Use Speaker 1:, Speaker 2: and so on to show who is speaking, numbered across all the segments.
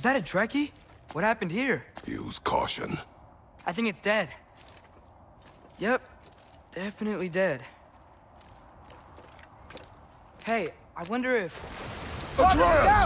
Speaker 1: that a Trekkie? What happened here?
Speaker 2: Use caution.
Speaker 1: I think it's dead. Yep, definitely dead. Hey, I wonder if...
Speaker 2: Atreus!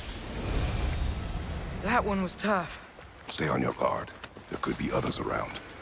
Speaker 1: That one was tough.
Speaker 2: Stay on your guard. There could be others around.